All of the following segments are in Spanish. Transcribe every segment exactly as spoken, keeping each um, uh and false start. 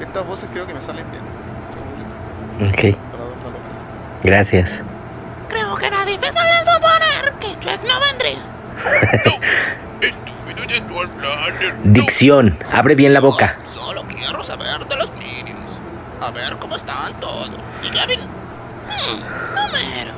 estas voces creo que me salen bien. Ok. Gracias. Creo que era difícil de suponer que Shrek no vendría. No, estúpido yendo a hablar. Dicción, abre bien la boca. Solo quiero saber de los Minions. A ver cómo están todos. ¿Y Kevin? Hmm, Homero.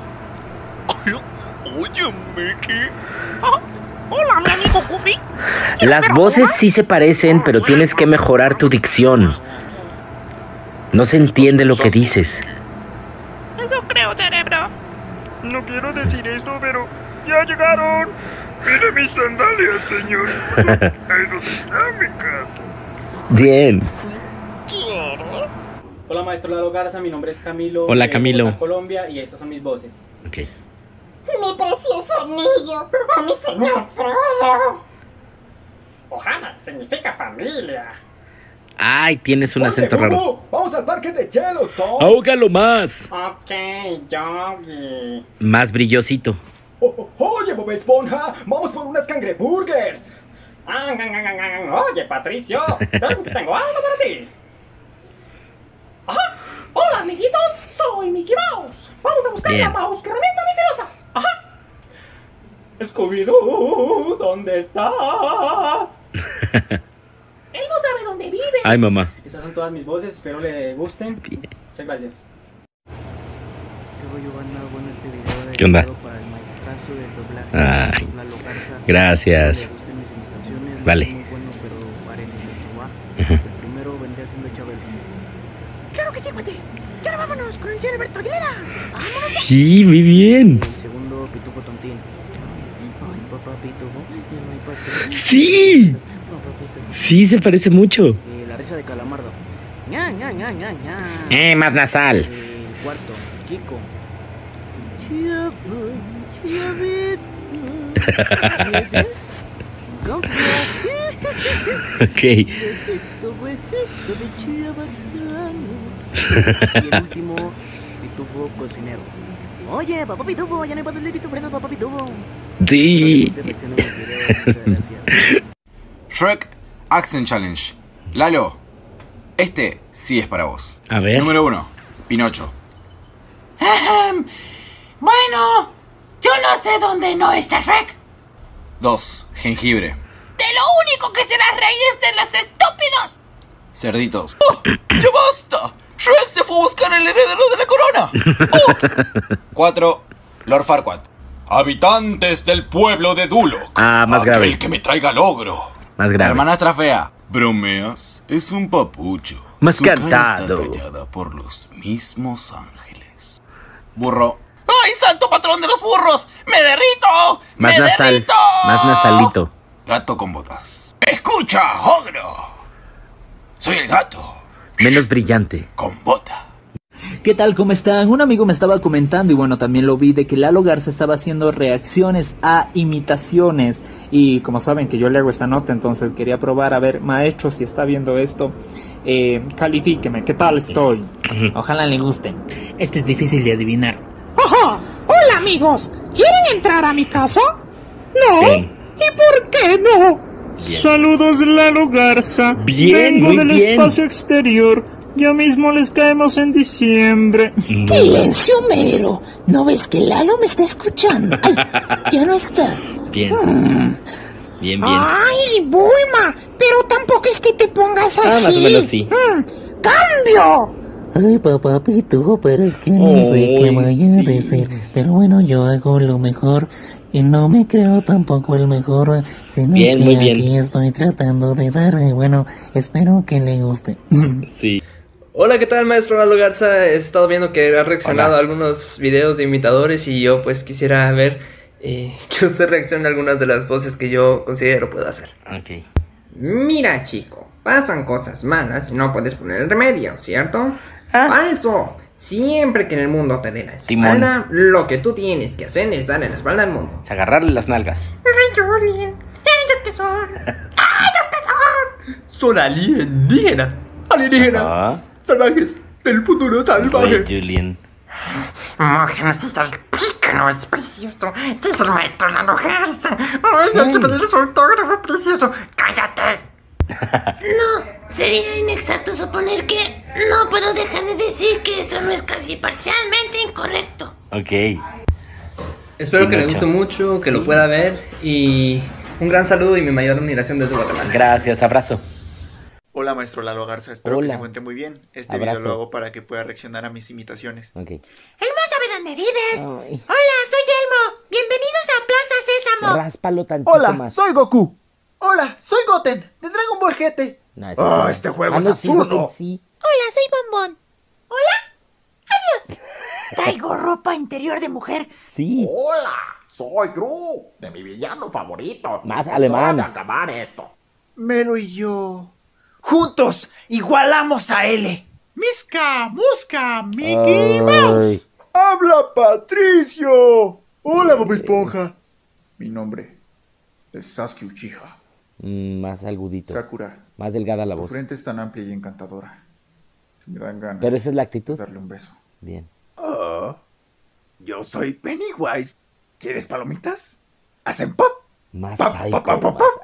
Oye, Mickey. Oh, hola, mi amigo Goofy. Las voces sí se parecen, pero tienes que mejorar tu dicción. No se entiende lo que dices. Eso creo, cerebro. No quiero decir esto, pero ya llegaron. Mire mis sandalias, señor. Aerodinámicas. Bien. ¿Quiere? Hola, maestro Lalo Garza, mi nombre es Camilo. Hola, de Camilo. Bogotá, Colombia, y estas son mis voces. Ok. Mi precioso anillo, a mi señor Frodo. Ohana significa familia. Ay, tienes un acento raro. Vamos al parque de Yellowstone. Ahógalo más. Ok, Yogi. Más brillosito. Oh, oh, oye, Bob Esponja, vamos por unas cangreburgers. Ah, gan, gan, gan, gan. Oye, Patricio, ven que tengo algo para ti. Ajá. Hola, amiguitos, soy Mickey Mouse. Vamos a buscar Bien. la mouse herramienta misteriosa. Ajá. Scooby-Doo, ¿dónde estás? Él no sabe dónde vives. Ay, mamá. Esas son todas mis voces, espero le gusten. Muchas gracias. ¿Qué onda? Ay, gracias. Vale. Ujú. Claro que sí, cuate. Y ahora vámonos con el señor Alberto Aguilera. Sí, muy bien. El segundo, Pitufo Tontín. Ay, papá Pitufo. Ay, pastel. Sí. Sí, se parece mucho. Eh, la risa de Calamardo. Ña, Ña, Ña, Ña, Ña. Eh, más nasal. El cuarto, Kiko. Chiabu, chiabito. Goku. Ok. Besito, besito de chiabatano. Y el último, Pitufo Cocinero. Oye, papá Pitufo, ya no hay patas de Pitufo, papá Pitufo. Sí. Shrek Accent Challenge. Lalo, este sí es para vos. A ver. Número uno, Pinocho. Ahem. Bueno, yo no sé dónde no está Shrek. Dos, Jengibre. De lo único que será rey es de los estúpidos. Cerditos. ¡Oh! ¡Ya basta! ¡Shrek se fue a buscar el heredero de la corona! ¡Oh! Cuatro, Lord Farquaad. Habitantes del pueblo de Duloc. Ah, más grave. El que me traiga logro. Más La grave. hermanastra fea. ¿Bromeas? Es un papucho. Más Su cara cantado. está tallada por los mismos ángeles. Burro. ¡Ay, santo patrón de los burros! ¡Me derrito! Más ¡Me nasal. derrito! Más nasalito. Gato con botas. ¡Escucha, ogro! Soy el gato. Menos brillante. Con bota. ¿Qué tal? ¿Cómo están? Un amigo me estaba comentando y bueno, también lo vi de que Lalo Garza estaba haciendo reacciones a imitaciones y como saben que yo le hago esta nota, entonces quería probar, a ver, maestro, si está viendo esto, eh, califíqueme, ¿qué tal estoy? Ojalá le guste. Este es difícil de adivinar. ¡Ajá! Hola amigos, ¿quieren entrar a mi casa? ¿No? Bien. ¿Y por qué no? Bien. Saludos, Lalo Garza. Bien, Vengo muy del bien. espacio exterior. Ya mismo les caemos en diciembre. Silencio, Mero. ¿No ves que Lalo me está escuchando? Ay, ya no está. Bien. Hmm. Bien, bien. ¡Ay, Bulma! Pero tampoco es que te pongas así. Ah, más o menos sí. Hmm, ¡Cambio! Ay, papá Pitufo, pero es que no sé qué vaya a decir. Pero bueno, yo hago lo mejor. Y no me creo tampoco el mejor, sino Bien, que muy bien. aquí estoy tratando de dar, y bueno, espero que le guste. Sí. Hola, ¿qué tal, maestro Lalo Garza? He estado viendo que ha reaccionado Hola. a algunos videos de imitadores y yo pues quisiera ver eh, que usted reaccione a algunas de las voces que yo considero puedo hacer. Ok. Mira, chico, pasan cosas malas y no puedes poner el remedio, ¿cierto? ¡Falso! Siempre que en el mundo te den la espalda, lo que tú tienes que hacer es darle la espalda al mundo. Es agarrarle las nalgas. ¡Ay, Julian! ¿Ellos qué son? ¿Ellos qué son? Son alienígenas. Alienígenas. Ah. Salvajes. Del futuro salvaje. Güey, Julian. Mojenosita el pícano, es precioso. Sí, es el maestro Lalo Garza. Ay, hay que pedir su autógrafo, precioso. ¡Cállate! No, sería inexacto suponer que no puedo dejar de decir que eso no es casi parcialmente incorrecto. Ok. Espero que Pinocho. le guste mucho, que Sí. lo pueda ver y un gran saludo y mi mayor admiración desde Guatemala. Gracias, abrazo. Hola, maestro Lalo Garza, espero Hola. que se encuentre muy bien. Este Abrazo. video lo hago para que pueda reaccionar a mis imitaciones. Ok. Elmo sabe dónde vives. Ay. Hola, soy Elmo. Bienvenidos a Plaza Sésamo. Ráspalo tantito Hola, más. soy Goku. Hola, soy Goten, de Dragon Ball G T. No, ese Oh, sí. este juego Ah, es no, sí, absurdo. Goten, sí. Hola, soy Bombón. Hola. Adiós. Traigo ropa interior de mujer. Sí. Hola, soy Gru, de mi villano favorito. Más Es alemán. hora de acabar esto. Melo y yo, juntos, igualamos a L. Misca, Musca, Mickey Mouse. Ay. ¡Habla Patricio! Hola, Bob Esponja. Mi nombre es Sasuke Uchiha. Mm, más agudito. Sakura, Más delgada la tu voz. frente es tan amplia y encantadora que me dan ganas Pero esa es la actitud. de darle un beso. Bien. Oh, yo soy Pennywise. ¿Quieres palomitas? ¿Hacen pop? Más Pop, psycho, pop, pop, pop, más- pop.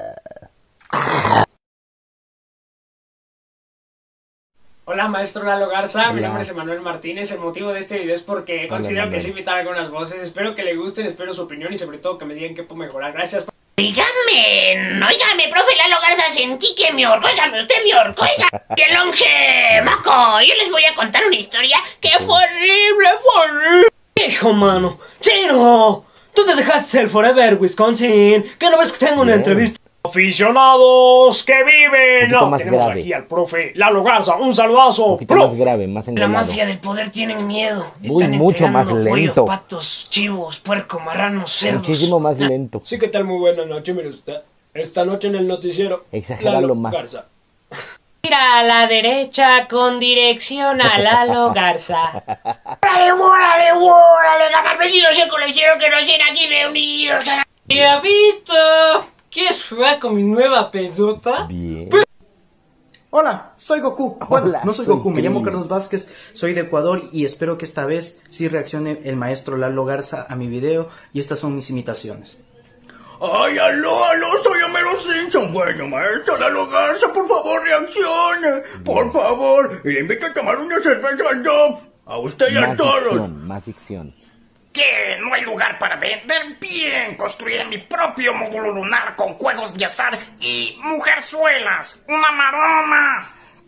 Hola, maestro Lalo Garza, mi Hola. nombre es Emanuel Martínez. El motivo de este video es porque Hola, considero que Manuel. sé imitar algunas voces. Espero que le gusten, espero su opinión y sobre todo que me digan qué puedo mejorar. Gracias. Oígame, oígame, profe Lalo Garza, sentí que me orco, oígame, usted me orco, oiga. Y el longe, maco, yo les voy a contar una historia que fue horrible, fue horrible. Hijo, mano. ¡Chino! Tú te dejaste el Forever Wisconsin. ¿Qué no ves que tengo una Bien. entrevista? Aficionados que viven. poquito No, más tenemos grave. aquí al profe Lalo Garza. Un saludazo. Un poquito Profe. más grave, más La enganado. mafia del poder tienen miedo. Muy, Están mucho más entregando lento. pollo, patos, chivos, puerco, marranos, cerdos. Muchísimo más lento. Sí, ¿qué tal? Muy buena noche, mire usted. Esta noche en el noticiero. Exagéralo Lalo más. Garza. Mira a la derecha con dirección a Lalo Garza. ¡Órale, órale, órale! ¡Bienvenidos al colegio que nos tienen aquí reunidos! Diabito, ¿quieres jugar con mi nueva pedota? Bien. Hola, soy Goku. Bueno, Hola, no soy soy Goku, me llamo Krillin. Carlos Vázquez, soy de Ecuador y espero que esta vez sí reaccione el maestro Lalo Garza a mi video y estas son mis imitaciones. Ay, aló, aló, soy Homero Simpson. Bueno, maestro Lalo Garza, por favor, reaccione. Por favor. Y le invito a tomar una cerveza al Dove. A usted y a Más todos. dicción, más dicción. Que no hay lugar para vender. Bien, construiré mi propio módulo lunar con juegos de azar y mujerzuelas. ¡Una maroma!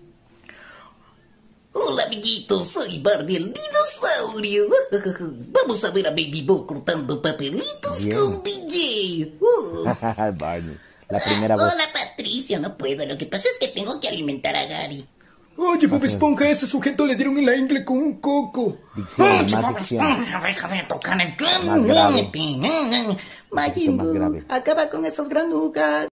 Hola amiguitos, soy Barney el dinosaurio. Vamos a ver a Baby Bo cortando papelitos Bien. con billete. Uh. Barney. La primera voz. Hola Patricio, no puedo, lo que pasa es que tengo que alimentar a Gary. Oye, Bob Esponja, a ese sujeto le dieron en la ingle con un coco. Dicción, más dicción. Deja de tocar el Más grave. Majin más Buu, grave. acaba con esos granujas.